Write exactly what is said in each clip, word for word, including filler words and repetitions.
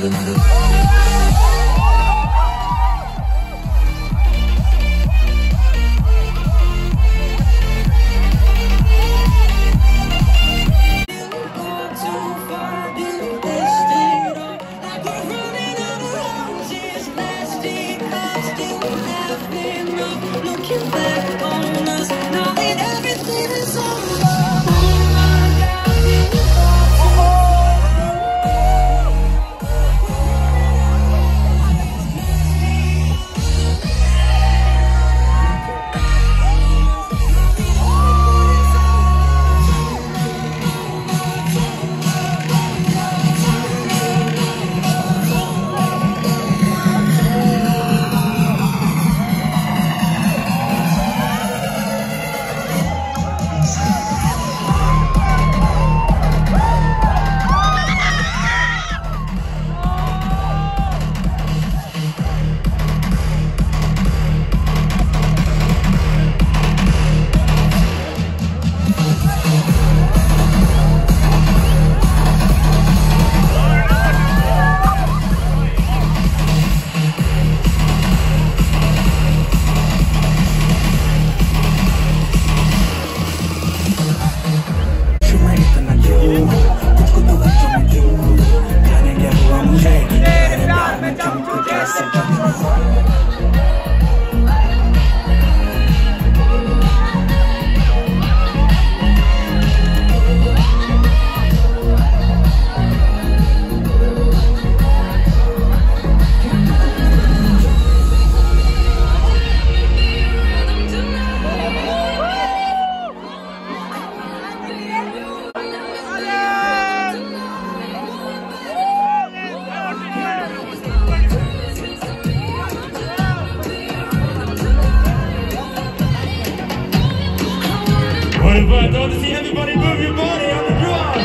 What about? Don't see everybody move your body on the ground.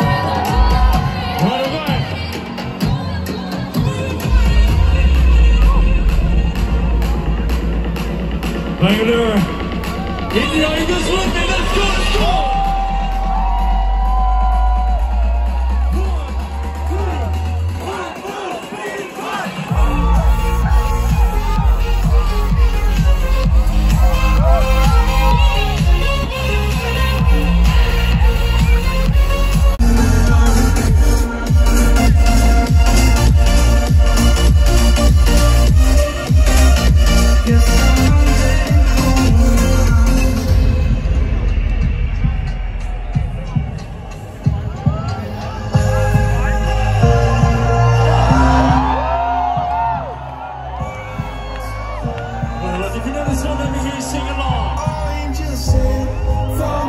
What about? Bengaluru. India, Eagles with me. Let's go, let's go. If you know this one, let me hear you sing along. Angels sing from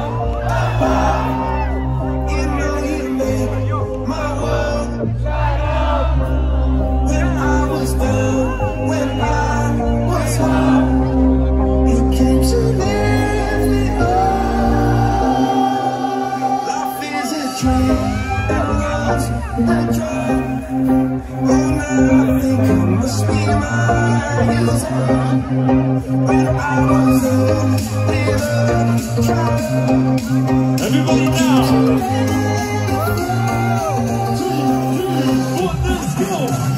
above. You know you made my world light up. When I was down, when I was high, you came to lift me up. Life is a dream that runs that dry. Oh, now I think I must be my illusion. When I was a everybody now! One, let's go!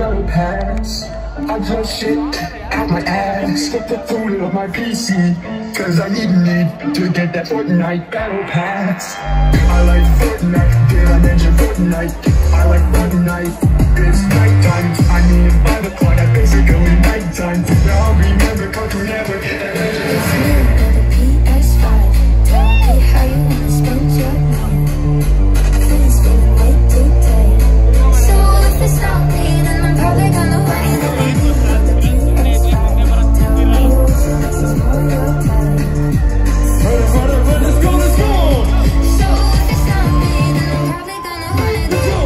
battle pass. I just shit out my ass, get the food on my P C, cause I need need to get that Fortnite battle pass. I like Fortnite, did I mention Fortnite? I like Fortnite, it's nighttime. I mean by the clock, I basically nighttime. Now I'll remember Cartoon Network and Adventure. P S five, hey, how you wanna spend your night? Things feeling way too tight. So if it's not me, then I'm probably gonna wait. The P S five, tell me which of us is more your time. Run, run, run, let's go, let's go! So if it's not me, then I'm probably gonna wait. Let's go!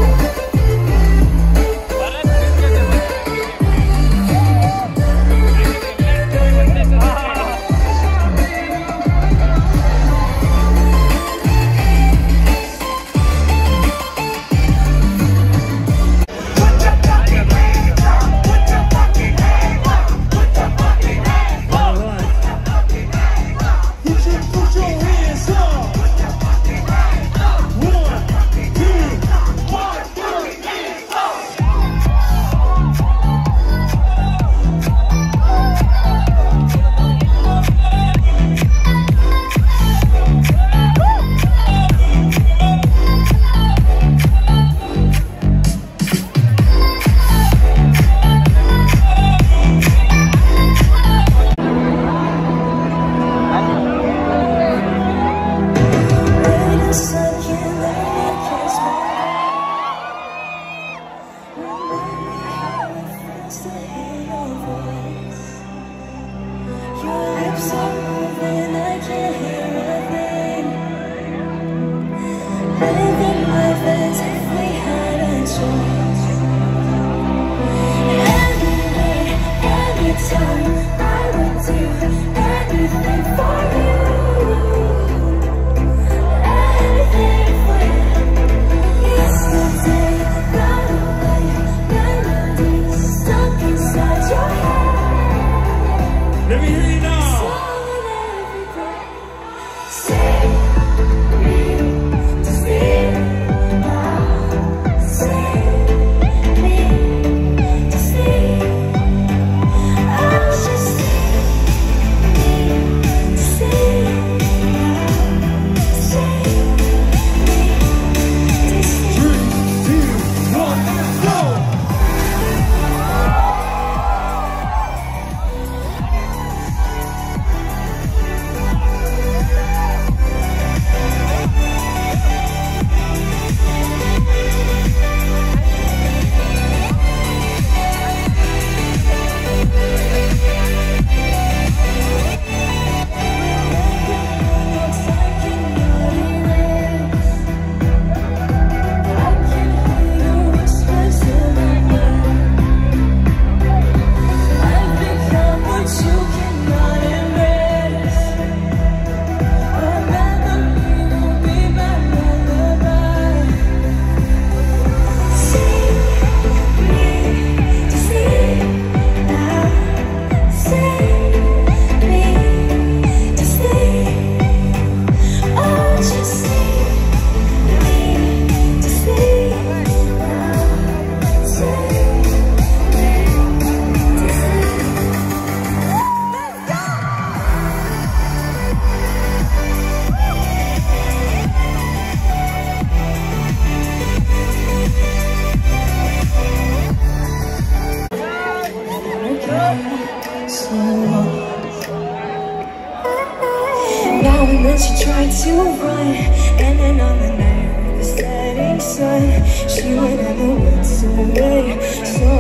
Now and then she tried to run, and then on the night of the setting sun, she went in the woods away, so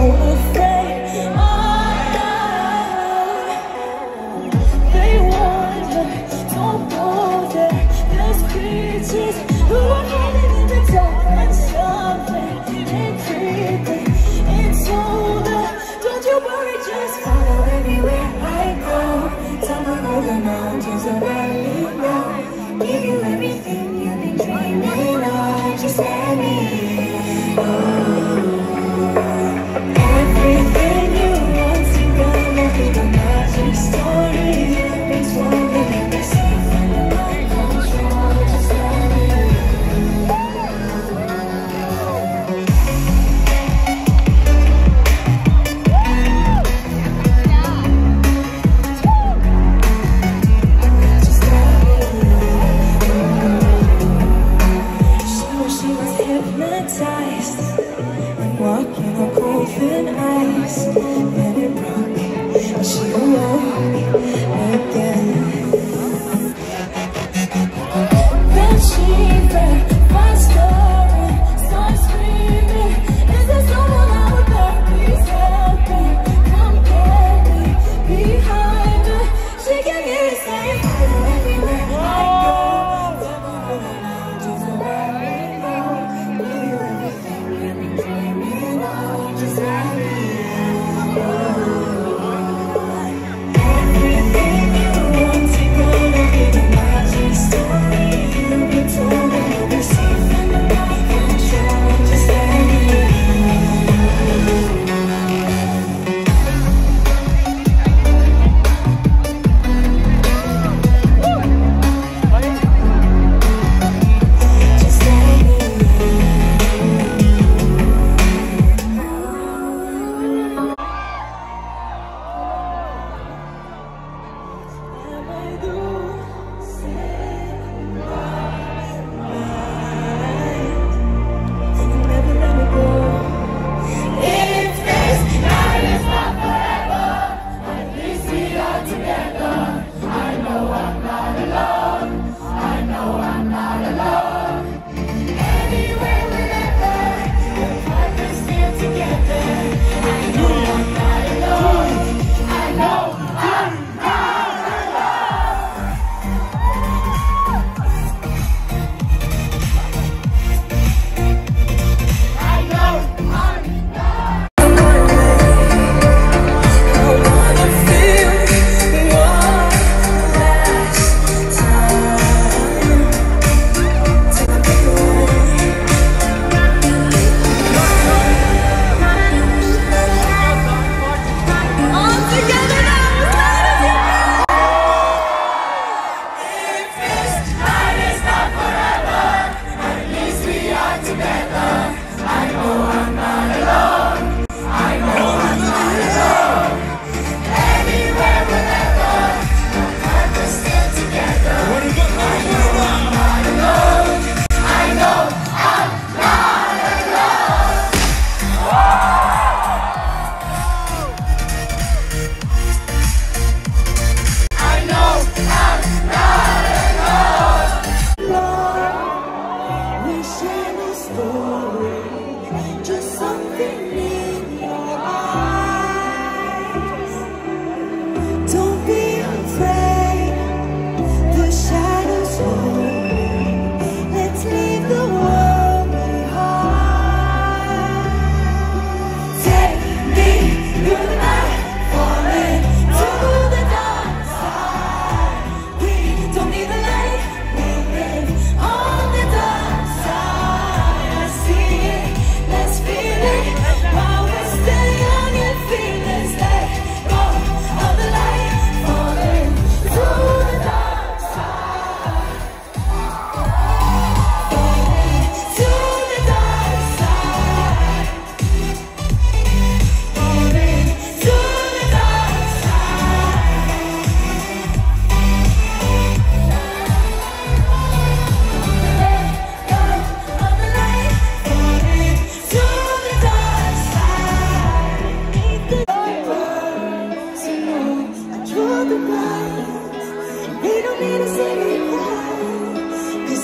afraid. Oh, they warned her, don't go there. There's creatures who are hiding in the dark, and something and creeping. It's told her, don't you worry, just follow everywhere I go. Tell me all the mountains around me now. Give you everything you've been dreaming of. Just let me in. Oh, everything.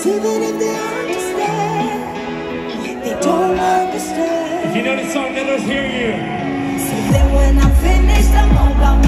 even if they understand, they don't understand. If you know the song, let us hear you. So then when I'm finished, I'm all by